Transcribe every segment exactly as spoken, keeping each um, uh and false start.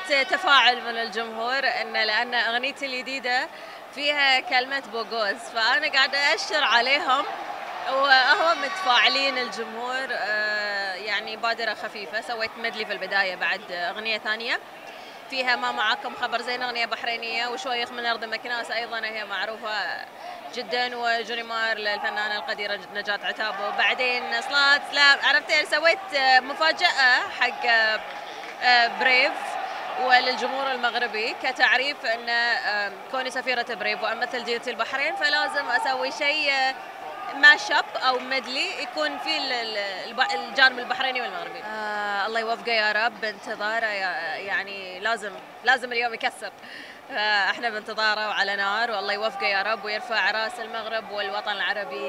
تفاعل من الجمهور، ان لان اغنيتي الجديده فيها كلمه بوغوز، فانا قاعده اشر عليهم وهم متفاعلين الجمهور. يعني بادره خفيفه، سويت مدلي في البدايه بعد اغنيه ثانيه فيها ما معكم خبر زين، اغنيه بحرينيه، وشويخ من ارض مكناس ايضا هي معروفه جدا، وجونيمار للفنانه القديره نجاة عتابه. وبعدين صلاه سلام، عرفتي سويت مفاجاه حق بريف وللجمهور المغربي كتعريف ان كوني سفيره بريف وامثل جزيره البحرين فلازم اسوي شيء ماش اب او مدلي يكون فيه الجانب البحريني والمغربي. آه الله يوفقه يا رب، بانتظاره يعني لازم لازم اليوم يكسر. آه احنا بانتظاره وعلى نار، والله يوفقه يا رب ويرفع راس المغرب والوطن العربي.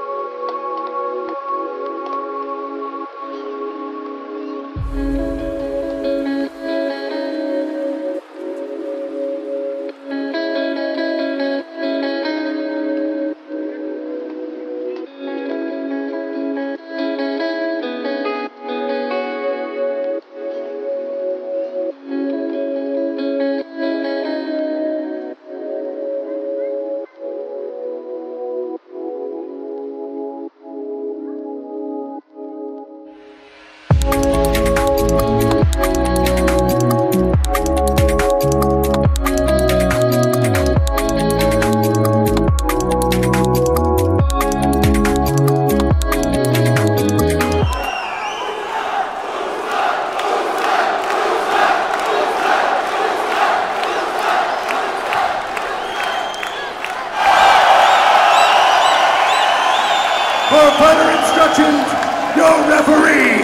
For further instructions, your referee.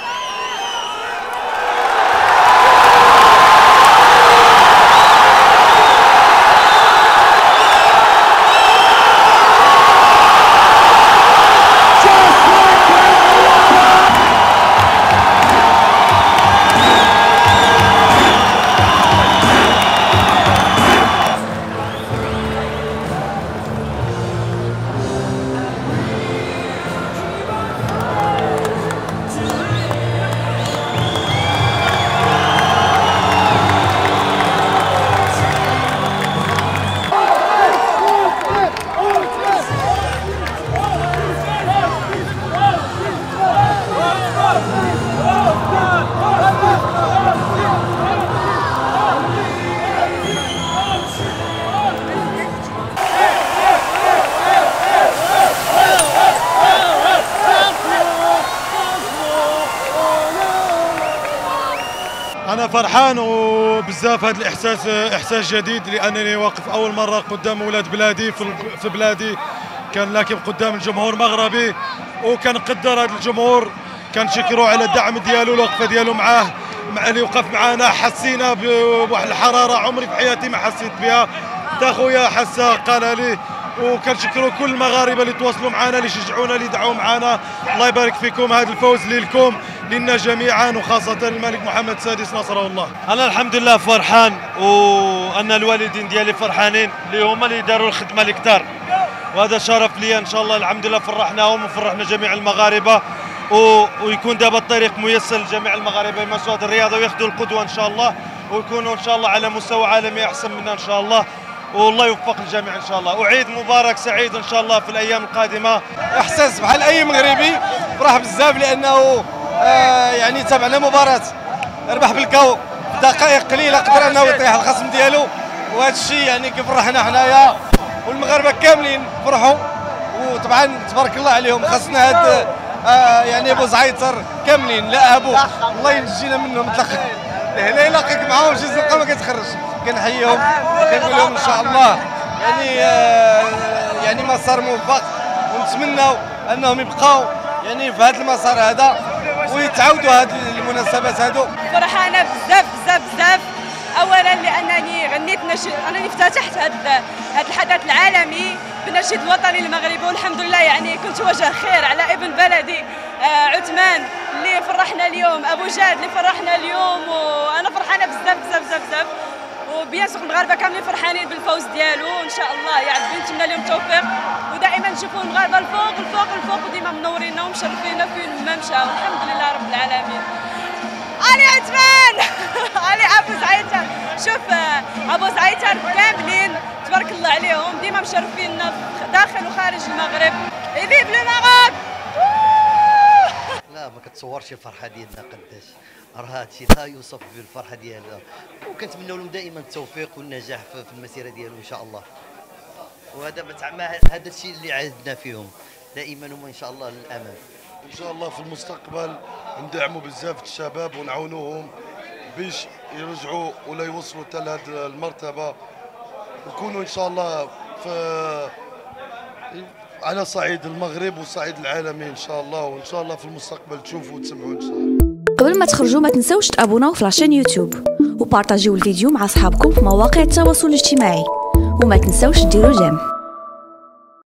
أنا فرحان وبزاف هذا الإحساس إحساس جديد، لأنني واقف أول مرة قدام أولاد بلادي في بلادي، كان لكن قدام الجمهور مغربي، وكنقدر هذا الجمهور، كنشكروا على الدعم ديالو الوقفة ديالو معاه، مع اللي وقف معنا. حسينا بواحد الحرارة عمري في حياتي ما حسيت بها، حتى خويا حسها قال لي. وكنشكروا كل المغاربه اللي تواصلوا معنا، اللي شجعونا، اللي دعوا معنا. الله يبارك فيكم، هذا الفوز لكم لنا جميعا، وخاصه الملك محمد السادس نصره الله. انا الحمد لله فرحان، وانا الوالدين ديالي فرحانين اللي هما اللي داروا الخدمه الكثار، وهذا شرف لي. ان شاء الله الحمد لله فرحناهم وفرحنا جميع المغاربه، و... ويكون دابا الطريق ميسر لجميع المغاربه يمارسوا هذه الرياضه وياخذوا القدوه ان شاء الله، ويكونوا ان شاء الله على مستوى عالمي احسن منا ان شاء الله، والله يوفق الجميع ان شاء الله. وعيد مبارك سعيد ان شاء الله في الايام القادمه. احساس بحال اي مغربي، فرح بزاف لانه آه يعني تابعنا مباراه ربح بالكاو دقائق قليله، قدر انه يطيح الخصم ديالو، وهذا الشيء يعني كيفرحنا حنايا والمغاربه كاملين فرحوا، وطبعا تبارك الله عليهم. خاصنا هاد آه يعني ابو زعيطر كاملين، لا ابو الله ينجينا منهم مطلق، لا يلاقيك معاهم شي زنقه ما كتخرج. كنحييهم كنقول لهم ان شاء الله يعني آه يعني مسار موفق، ونتمنوا انهم يبقاو يعني في هذا المسار هذا ويتعاودوا هذه المناسبات هذو. فرحانه بزاف بزاف بزاف، اولا لانني غنيت نشيد، انني افتتحت هذا هذا الحدث العالمي بالنشيد الوطني المغربي، والحمد لله يعني كنت وجه خير على ابن بلدي آه عثمان اللي فرحنا اليوم، ابو جاد اللي فرحنا اليوم، وانا فرحانه بزاف بزاف بزاف بزاف. وبيان سور المغاربه كاملين فرحانين بالفوز ديالو، وان شاء الله يعني نتمنى لهم التوفيق، ودائما نشوفوا المغاربه الفوق الفوق الفوق، وديما منورينا ومشرفينا فين ما مشاو. الحمد لله رب العالمين. علي عثمان علي ابو زعيتر. شوف ابو زعيتر كاملين تبارك الله عليهم ديما مشرفيننا داخل وخارج المغرب. فيف لو مغرب. لا ما كتصورش الفرحه ديالنا قداش، راه هادشي لا يوصف بالفرحه ديالنا، وكنتمنوا لهم دائما التوفيق والنجاح في المسيره ديالهم ان شاء الله. وهذا مع هذا الشيء اللي عهدنا فيهم دائما هم ان شاء الله للامام. ان شاء الله في المستقبل ندعموا بزاف الشباب ونعاونوهم باش يرجعوا ولا يوصلوا حتى لهذه المرتبه، ونكونوا ان شاء الله في على صعيد المغرب وصعيد العالمي ان شاء الله، وان شاء الله في المستقبل تشوفوا وتسمعوا ان شاء الله. قبل ما تخرجوا ما تنسوش تابوناو في لاشين يوتيوب وبارطاجيو الفيديو مع اصحابكم في مواقع التواصل الاجتماعي، وما تنسوش ديروا جيم.